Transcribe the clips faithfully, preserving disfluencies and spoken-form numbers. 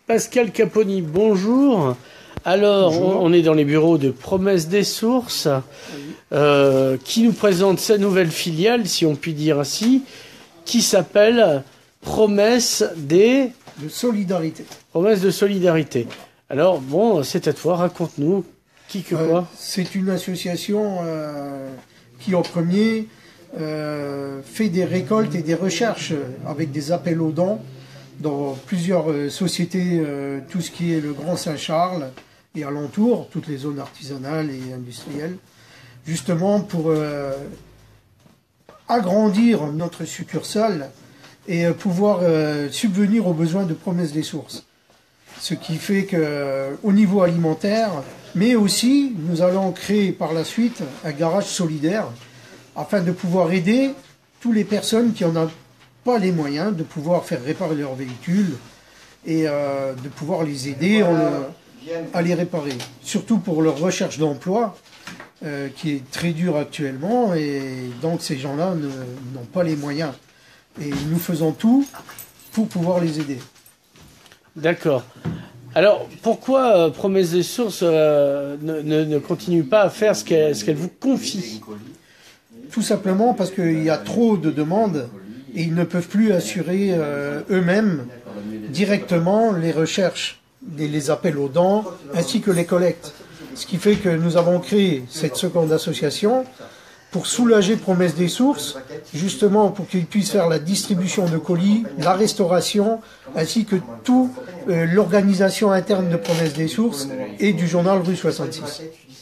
Pascal Caponi, bonjour. Alors, bonjour. On est dans les bureaux de Promesse des Sources, oui. euh, qui nous présente sa nouvelle filiale, si on peut dire ainsi, qui s'appelle Promesse des... de solidarité. Promesse de solidarité. Alors, bon, c'est à toi, raconte-nous, qui que quoi. Euh, c'est une association euh, qui, en premier, euh, fait des récoltes et des recherches avec des appels aux dons dans plusieurs euh, sociétés, euh, tout ce qui est le Grand Saint-Charles et alentour, toutes les zones artisanales et industrielles, justement pour euh, agrandir notre succursale et euh, pouvoir euh, subvenir aux besoins de Promesse des Sources. Ce qui fait qu'au niveau alimentaire, mais aussi nous allons créer par la suite un garage solidaire afin de pouvoir aider toutes les personnes qui n'en ont pas les moyens de pouvoir faire réparer leurs véhicules et euh, de pouvoir les aider en, à les réparer. Surtout pour leur recherche d'emploi euh, qui est très dure actuellement et donc ces gens-là n'ont pas les moyens. Et nous faisons tout pour pouvoir les aider. D'accord. Alors, pourquoi euh, Promesse des Sources euh, ne, ne, ne continue pas à faire ce qu'elle ce qu'elle vous confie? Tout simplement parce qu'il y a trop de demandes et ils ne peuvent plus assurer euh, eux-mêmes directement les recherches, les, les appels aux dons, ainsi que les collectes. Ce qui fait que nous avons créé cette seconde association pour soulager Promesse des Sources, justement pour qu'ils puissent faire la distribution de colis, la restauration, ainsi que toute euh, l'organisation interne de Promesse des Sources et du journal Rue soixante-six.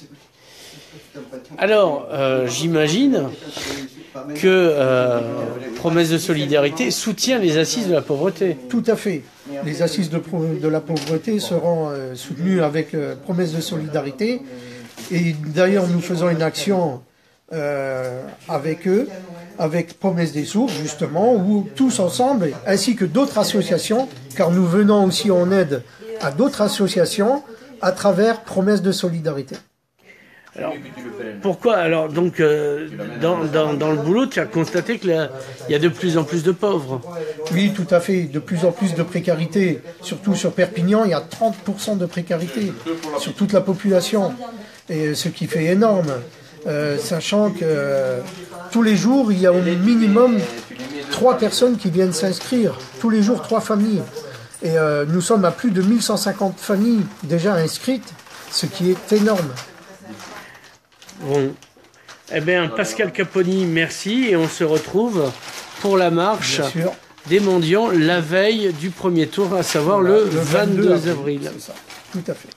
Alors, euh, j'imagine que euh, Promesse de solidarité soutient les assises de la pauvreté. Tout à fait. Les assises de, de la pauvreté seront euh, soutenues avec euh, Promesse de solidarité. Et d'ailleurs, nous faisons une action Euh, avec eux, avec Promesse des Sources justement, où tous ensemble, ainsi que d'autres associations, car nous venons aussi en aide à d'autres associations à travers Promesse de solidarité. Alors, pourquoi alors donc euh, dans, dans, dans le boulot, tu as constaté qu'il y a de plus en plus de pauvres? Oui, tout à fait, de plus en plus de précarité, surtout sur Perpignan, il y a trente pour cent de précarité sur toute la population, et ce qui fait énorme. Euh, sachant que euh, tous les jours, il y a au minimum trois personnes qui viennent s'inscrire. Tous les jours, trois familles. Et euh, nous sommes à plus de mille cent cinquante familles déjà inscrites, ce qui est énorme. Bon. Eh bien, Pascal Caponi, merci. Et on se retrouve pour la marche des mendiants la veille du premier tour, à savoir voilà, le, le vingt-deux avril. C'est ça, tout à fait.